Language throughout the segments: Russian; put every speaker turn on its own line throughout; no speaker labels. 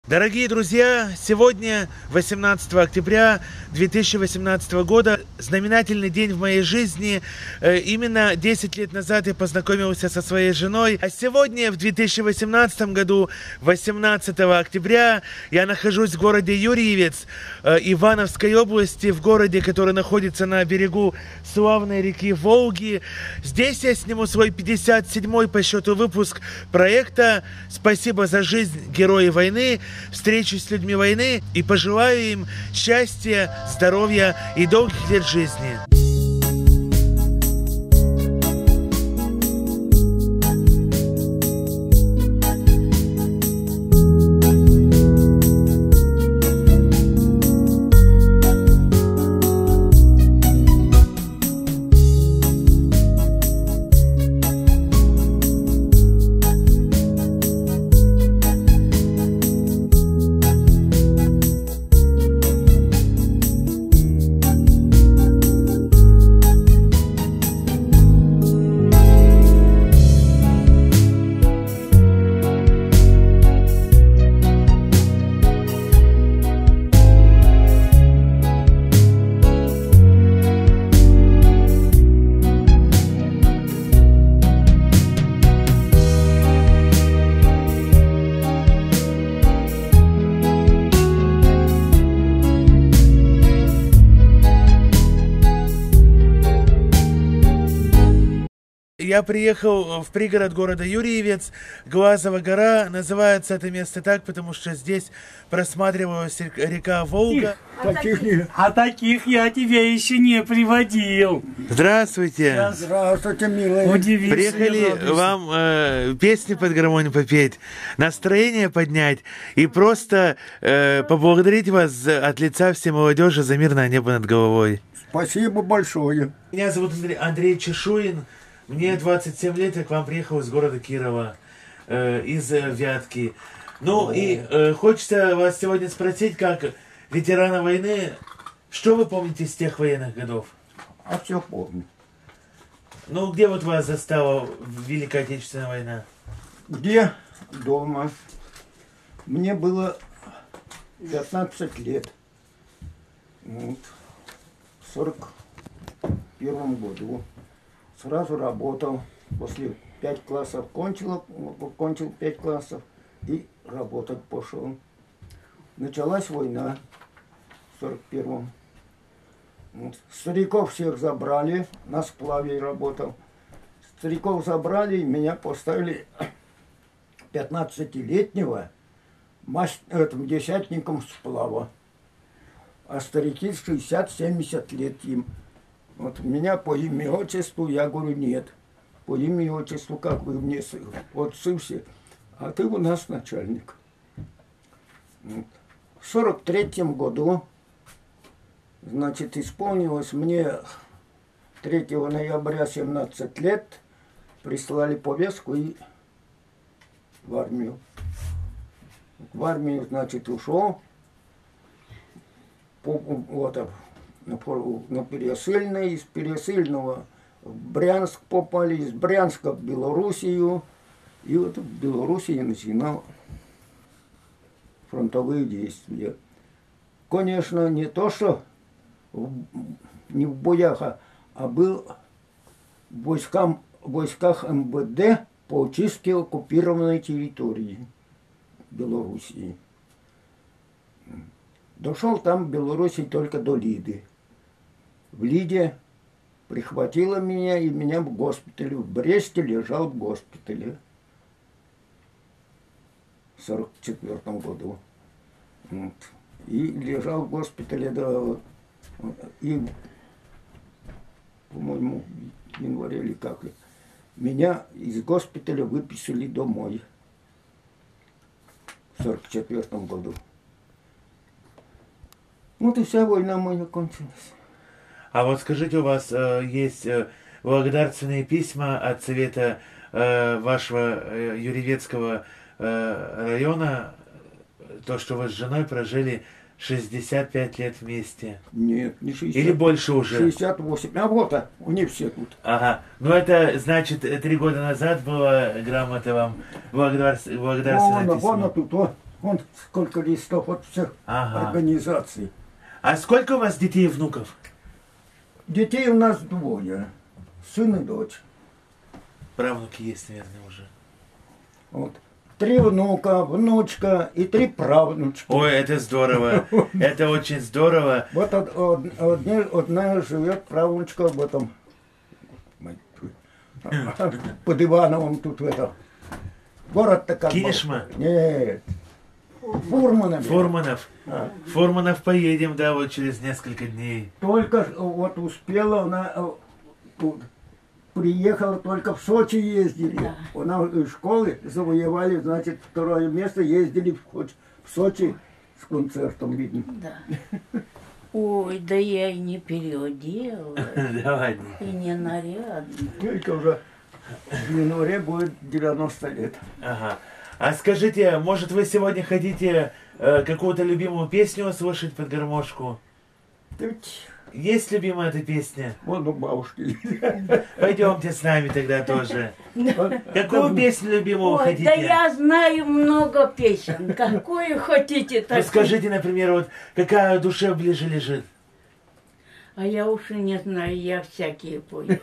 Дорогие друзья, сегодня, 18 октября 2018 года, знаменательный день в моей жизни. Именно 10 лет назад я познакомился со своей женой. А сегодня, в 2018 году, 18 октября, я нахожусь в городе Юрьевец, Ивановской области, в городе, который находится на берегу славной реки Волги. Здесь я сниму свой 57-й по счету выпуск проекта «Спасибо за жизнь, герои войны». Встречусь с людьми войны и пожелаю им счастья, здоровья и долгих лет жизни. Я приехал в пригород города Юрьевец, Глазова гора. Называется это место так, потому что здесь просматривалась река Волга.
Таких я тебе еще не приводил.
Здравствуйте.
Здравствуйте, милые.
Приехали вам песни под гармонию попеть, настроение поднять и просто поблагодарить вас от лица всей молодежи за мирное небо над головой.
Спасибо большое.
Меня зовут Андрей Чешуин. Мне 27 лет, я к вам приехал из города Кирова, из Вятки. Ну и хочется вас сегодня спросить, как ветерана войны, что вы помните с тех военных годов?
А все помню.
Ну, где вот вас застала Великая Отечественная война?
Где? Дома. Мне было 15 лет. Вот. В 41 году. Сразу работал, после 5 классов кончил 5 классов и работать пошел. Началась война в 41-м. Вот. Стариков всех забрали, на сплаве работал. Стариков забрали и меня поставили 15-летнего десятником сплава. А старики 60-70 лет им. Вот меня по имени отчеству, я говорю, нет. По имени отчеству, как вы мне отцы все, а ты у нас начальник. Вот. В 43-м году, значит, исполнилось мне 3 ноября 17 лет, прислали повестку и в армию. В армию, значит, ушел. На Пересыльной, из Пересыльного в Брянск попали, из Брянска в Белоруссию. И вот в Белоруссии начинал фронтовые действия. Конечно, не то, что не в боях, а был в войсках МВД по очистке оккупированной территории Белоруссии. Дошел там в Белоруссии только до Лиды. В Лиде прихватило меня, и меня в госпитале, в Бресте лежал в госпитале в 44 году. Вот. И лежал в госпитале и, по-моему, в январе или как. Меня из госпиталя выписали домой в 44 году. Вот и вся война моя кончилась.
А вот скажите, у вас есть благодарственные письма от совета вашего Юрьевецкого района, то, что вы с женой прожили 65 лет вместе.
Нет, не 60.
Или больше уже?
68. А вот, у них все тут.
Ага. Ну это значит, 3 года назад была грамота вам благодарственное письмо.
Вон тут, Вон сколько листов от всех
Ага.
организаций.
А сколько у вас детей и внуков?
Детей у нас двое. Сын и дочь.
Правнуки есть, наверное, уже.
Вот. 3 внука, внучка и 3 правнучки.
Ой, это здорово. Это очень здорово.
Вот одна живет правнучка в этом под Ивановым тут в этом. Город-то как бы.
Кинешма?
Нет. Фурманов.
Фурманов.
А.
Фурманов поедем, да, вот через несколько дней.
Только вот успела она, тут приехала, только в Сочи ездили.
Да.
Она из школы завоевали, значит, 2 место, ездили в Сочи с концертом, видно.
Да. Ой, да я и не переоделась,
Давай.
и не нарядная.
Только уже в январе будет 90 лет.
Ага. А скажите, может вы сегодня хотите какую-то любимую песню слушать под гармошку? Есть любимая эта песня?
Вон у бабушки.
Пойдемте с нами тогда тоже. Какую песню любимую
Ой,
хотите?
да я знаю много песен. Какую хотите,
Ну
такую.
скажите, например, вот какая душе ближе лежит?
А я уж и не знаю, я всякие пою.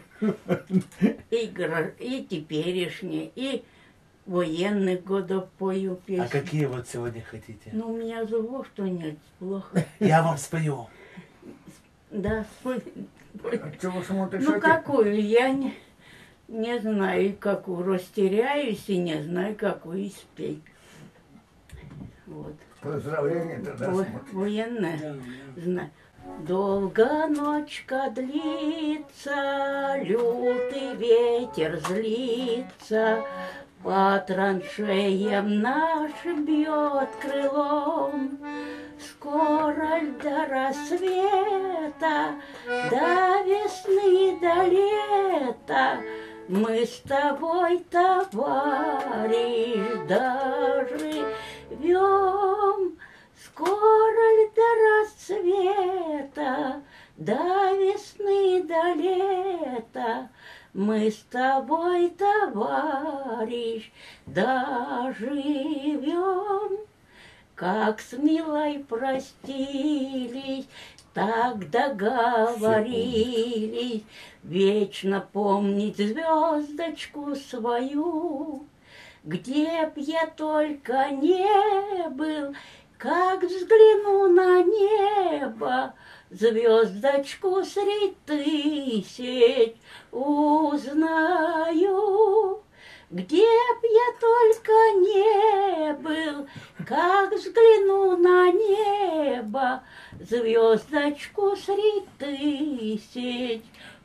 И теперешние, и военных годов пою песни.
А какие вот сегодня хотите?
Ну, у меня зовут что нет, плохо.
Я вам спою.
Да, спой.
Чего смотришь?
Ну, какую? Я не знаю, какую. Растеряюсь и не знаю, какую спеть. Вот.
Поздравления тогда смотришь.
Военная. Знаю. Долго ночка длится, лютый ветер злится, по траншеям нашим бьет крылом. Скоро ль до рассвета, до весны, до лета мы с тобой, товарищ, доживем. Скоро ль до рассвета, до весны, до лета мы с тобой, товарищ, доживем. Как с милой простились, так договорились вечно помнить звездочку свою. Где б я только не был, как взгляну на небо, звездочку средь тысяч узнаю. Где б я только не был, как взгляну на небо, звездочку средь тысяч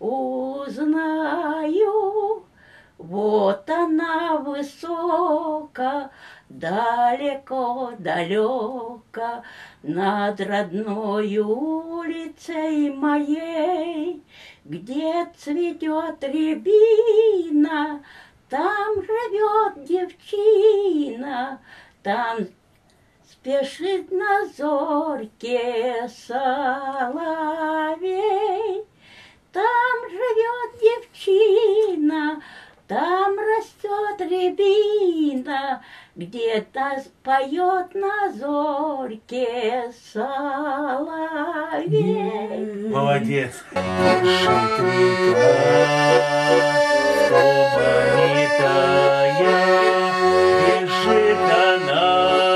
узнаю. Вот она высоко, далеко-далеко, над родной улицей моей, где цветет рябина, там живет девчина, там спешит на зорьке соловей. Там живет девчина, там растет рябина, где-то поет на зорьке соловей.
Молодец. Шумит река, знаменита, бежит она,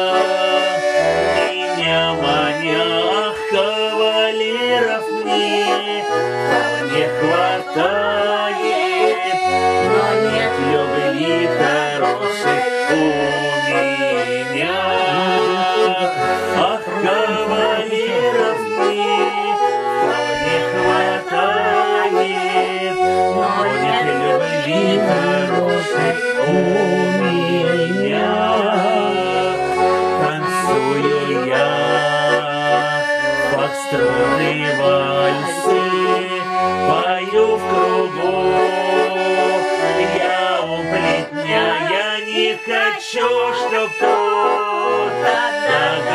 меня маня, ах, кавалеров мне хватает, но нет любви хорошей у меня. Ах, кавалеров мне хватает, но нет любви хорошей у меня. Танцую я фокстроты, вальсы, пою в кругу. Я у плетня, я не хочу, чтоб кто-то